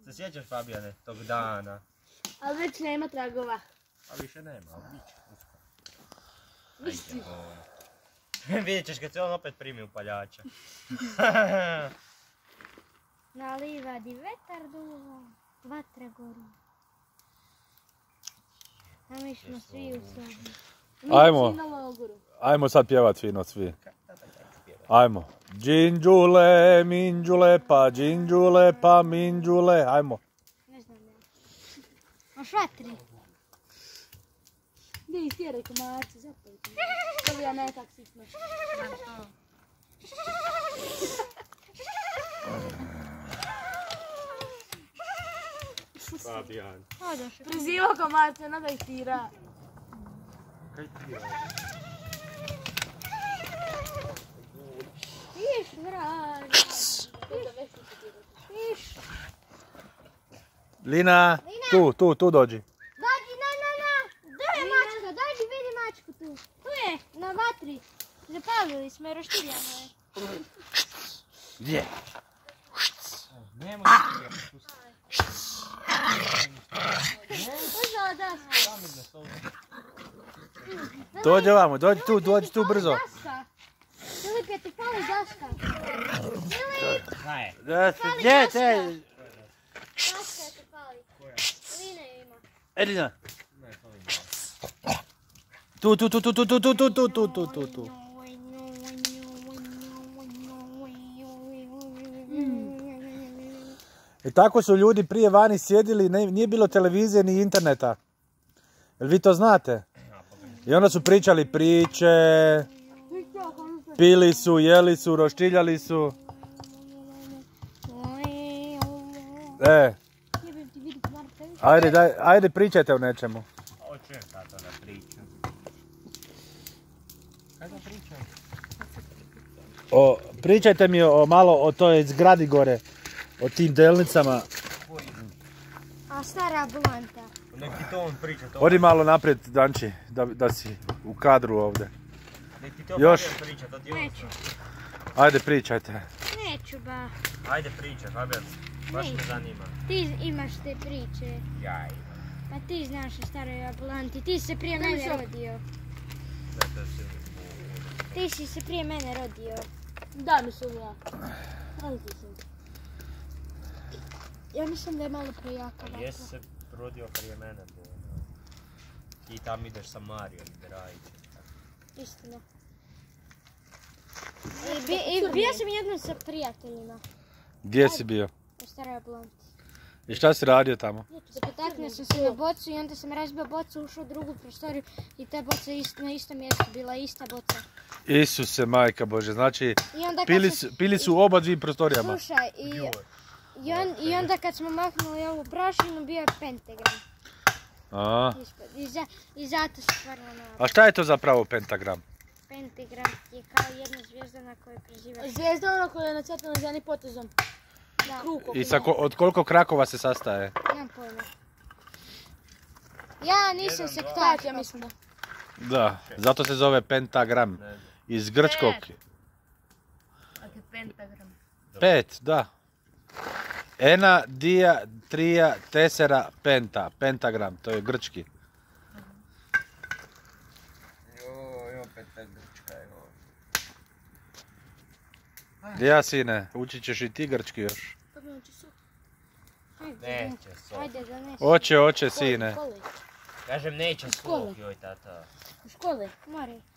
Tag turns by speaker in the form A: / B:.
A: Se sjećaš, Fabijane, tog dana?
B: Ali već nema tragova.
A: A više nema, ali bit će.
B: Misli.
A: Vidjet ćeš kad se on opet primi upaljača.
C: Na livadi vetar duva, vatra goru. A mi smo svi u sobi.
D: Ajmo sad pjevat fino svi. Ajmo. Džinđule, minđule, pa džinđule, pa minđule. Ajmo.
C: Ne znam ne. Maš vatri.
B: Gdje ih tjeraj komarci, zapojte. To bi ja nekak sitno.
A: Fabijan.
B: Priziva komarce, no da ih tira.
A: Kaj tira?
C: Iš, vraž. Iš.
D: Lina, tu dođi.
C: Dođi, na. Gdje je mačka? Dođi, vidi mačku tu. Tu je, na vatri. Zapalili smo je, roštiljamo je.
D: Gdje?
A: Nemoj se
C: Uzela daska.
D: Dođi tu brzo.
C: Daska. Filip, ti fali daska. Filip,
A: Kaj?
D: Gdje?
C: daska ti fali. Lina je ima.
D: Elina. Tu. I tako su ljudi prije vani sjedili, nije bilo televizije ni interneta. Jel vi to znate? I onda su pričali priče, pili su, jeli su, roštiljali su. Ajde pričajte o nečemu.
A: Hoćem tato da pričam. Kaj da pričam?
D: Pričajte mi malo o toj zgradi gore, o tim delnicama.
C: A stara ambulanta.
A: Nek ti to on priča.
D: Odi malo naprijed, Danči, da si u kadru ovdje.
A: Nek ti to
D: Još?
A: Fabijan priča, to ti on.
C: Neću.
D: Ajde pričajte.
C: Neću ba.
A: Ajde priča, Fabijan. Baš me zanima.
C: Ti imaš te priče.
A: Ja imam.
C: Pa ti znaš o staroj ambulanti. Ti si se prije mene rodio.
A: Ne, to je sigurno.
C: Ti si se prije mene rodio.
B: Da mi se uvijek. Ali ti se.
C: Ja mislim da je malo prejaka vatra.
A: Jesi se rodio prije mene, Bono. Ti tam ideš sa Marijom i Drajićem.
C: Istina. I bio sam jednom sa prijateljima.
D: Gdje si bio?
C: U staroj ambulanti.
D: I šta si radio tamo?
C: Zapotaknuo sam se na bocu i onda sam razbio bocu, ušao u drugu prostoriju i ta boca na istom mjestu, bila ista boca.
D: Isuse, majka Bože, znači
C: I onda
D: pili su oba dvim prostorijama.
C: Slušaj, i onda kad smo maknuli ovu prašinu, bio je pentagram. Ispod. I zato se stvarno nalazi.
D: A šta je to zapravo pentagram?
C: Pentagram je kao jedna zvijezda na kojoj prezivaš.
B: Zvijezda ono koja je nacrtana za jednim potezom.
C: Da,
D: I od koliko krakova se sastaje?
C: nemam pojma. Ja nisam sektač.
B: Tak, ja mislim da.
D: Da, zato se zove pentagram. Iz grčkog.
B: Dakle, pentagram.
D: 5, da. Ena, dia, trija, tesera, penta. Pentagram, to je grčki.
A: Joj, opet ta grčka je ovo.
D: Ja, sine, učit ćeš i ti grčki još.
A: Neće sok.
C: Ajde, donesi.
D: Oće, sine.
A: Kažem neće sok, joj tata.
B: U školi.
C: Mori.